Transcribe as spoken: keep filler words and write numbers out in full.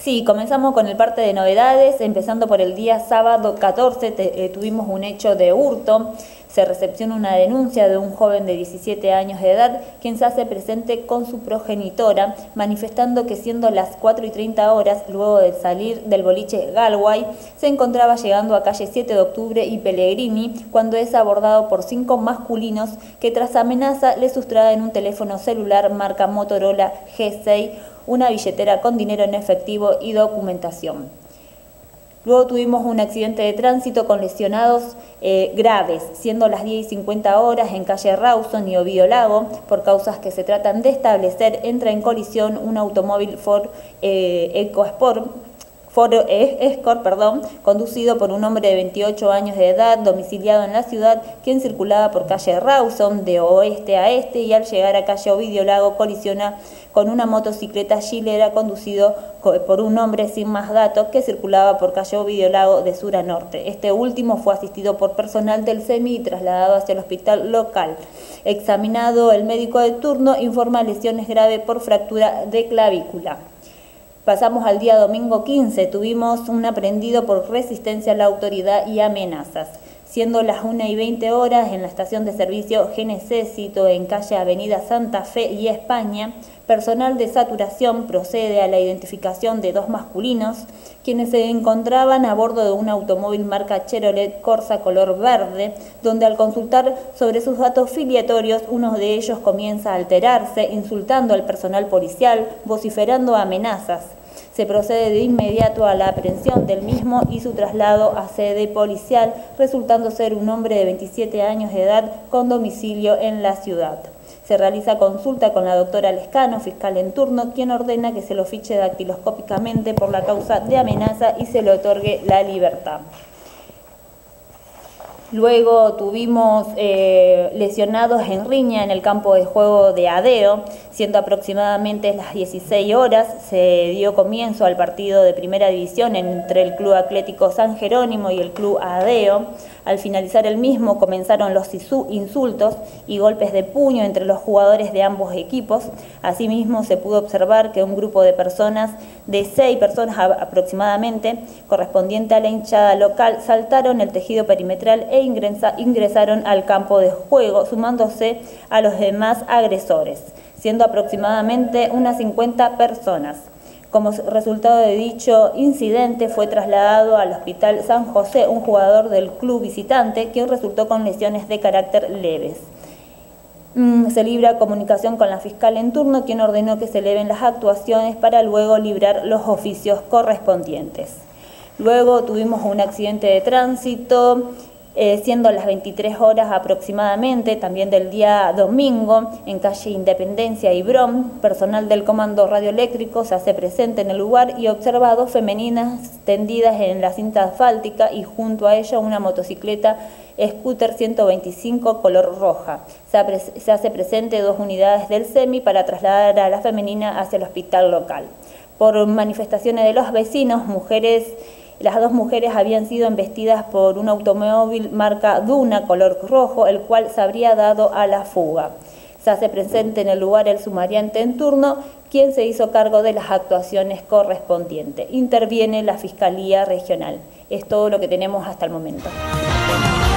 Sí, comenzamos con el parte de novedades, empezando por el día sábado catorce, te, eh, tuvimos un hecho de hurto. Se recepciona una denuncia de un joven de diecisiete años de edad, quien se hace presente con su progenitora, manifestando que siendo las cuatro y treinta horas, luego de salir del boliche Galway, se encontraba llegando a calle siete de octubre y Pellegrini, cuando es abordado por cinco masculinos que tras amenaza le sustraen un teléfono celular marca Motorola G seis, una billetera con dinero en efectivo y documentación. Luego tuvimos un accidente de tránsito con lesionados eh, graves, siendo las diez y cincuenta horas en calle Rawson y Ovidio Lago. Por causas que se tratan de establecer, entra en colisión un automóvil Ford eh, EcoSport, Ford Escort, perdón, conducido por un hombre de veintiocho años de edad, domiciliado en la ciudad, quien circulaba por calle Rawson de oeste a este y al llegar a calle Ovidio Lago colisiona con una motocicleta Gilera conducido por un hombre sin más datos que circulaba por calle Ovidio Lago de sur a norte. Este último fue asistido por personal del SEMI y trasladado hacia el hospital local. Examinado, el médico de turno informa lesiones graves por fractura de clavícula. Pasamos al día domingo quince, tuvimos un aprehendido por resistencia a la autoridad y amenazas. Siendo las una y veinte horas en la estación de servicio Genesésito en calle Avenida Santa Fe y España, personal de saturación procede a la identificación de dos masculinos, quienes se encontraban a bordo de un automóvil marca Chevrolet Corsa color verde, donde al consultar sobre sus datos filiatorios, uno de ellos comienza a alterarse, insultando al personal policial, vociferando amenazas. Se procede de inmediato a la aprehensión del mismo y su traslado a sede policial, resultando ser un hombre de veintisiete años de edad con domicilio en la ciudad. Se realiza consulta con la doctora Lescano, fiscal en turno, quien ordena que se lo fiche dactiloscópicamente por la causa de amenaza y se le otorgue la libertad. Luego tuvimos eh, lesionados en riña en el campo de juego de Adeo, siendo aproximadamente las dieciséis horas, se dio comienzo al partido de primera división entre el Club Atlético San Jerónimo y el Club Adeo. Al finalizar el mismo comenzaron los insultos y golpes de puño entre los jugadores de ambos equipos. Asimismo se pudo observar que un grupo de personas, de seis personas aproximadamente, correspondiente a la hinchada local, saltaron el tejido perimetral e ingresaron al campo de juego, sumándose a los demás agresores, siendo aproximadamente unas cincuenta personas. Como resultado de dicho incidente fue trasladado al Hospital San José un jugador del club visitante, quien resultó con lesiones de carácter leves. Se libra comunicación con la fiscal en turno, quien ordenó que se eleven las actuaciones para luego librar los oficios correspondientes. Luego tuvimos un accidente de tránsito, Eh, siendo las veintitrés horas aproximadamente, también del día domingo, en calle Independencia y Brom, personal del Comando Radioeléctrico se hace presente en el lugar y observa a dos femeninas tendidas en la cinta asfáltica y junto a ella una motocicleta Scooter ciento veinticinco color roja. Se, se hace presente dos unidades del SEMI para trasladar a la femenina hacia el hospital local. Por manifestaciones de los vecinos, mujeres Las dos mujeres habían sido embestidas por un automóvil marca Duna color rojo, el cual se habría dado a la fuga. Se hace presente en el lugar el sumariante en turno, quien se hizo cargo de las actuaciones correspondientes. Interviene la Fiscalía Regional. Es todo lo que tenemos hasta el momento.